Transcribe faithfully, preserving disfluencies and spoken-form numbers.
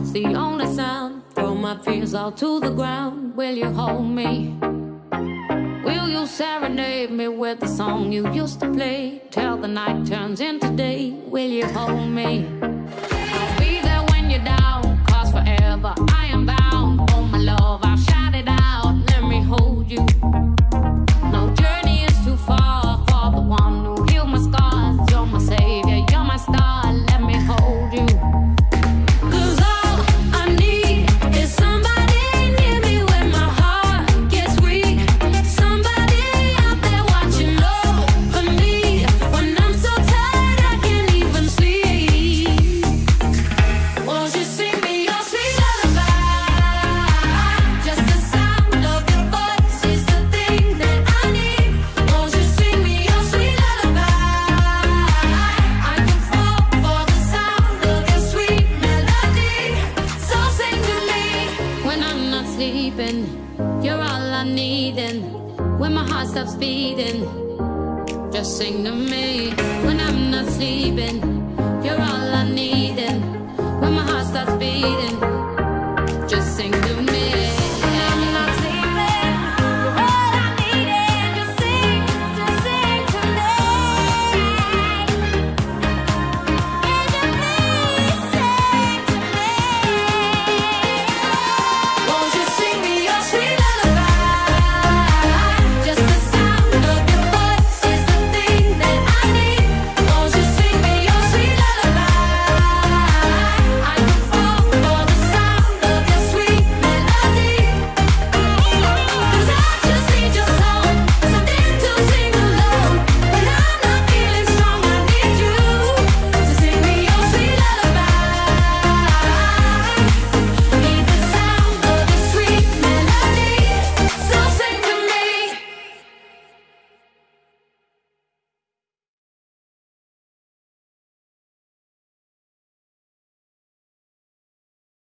It's the only sound. Throw my fears all to the ground. Will you hold me? Will you serenade me with the song you used to play till the night turns into day? Will you hold me? I'll be there when you're down, cause forever I am bound. Oh my love, I'll shout it out, let me hold you. No journey is too far for the one who healed my scars. You're my savior, you're my star, let me hold you. Cause all I need is somebody near me when my heart gets weak. Somebody out there watching over me when I'm so tired I can't even sleep. Won't you sing me your sweet lullaby? Just the sound of your voice is the thing that I need. Won't you sing me your sweet lullaby? I can fall for the sound of your sweet melody. So sing to me when I'm not sleeping. You're all I need, and when my heart stops beating, just sing to me when I'm not sleeping. You're all I need, and when my heart stops beating,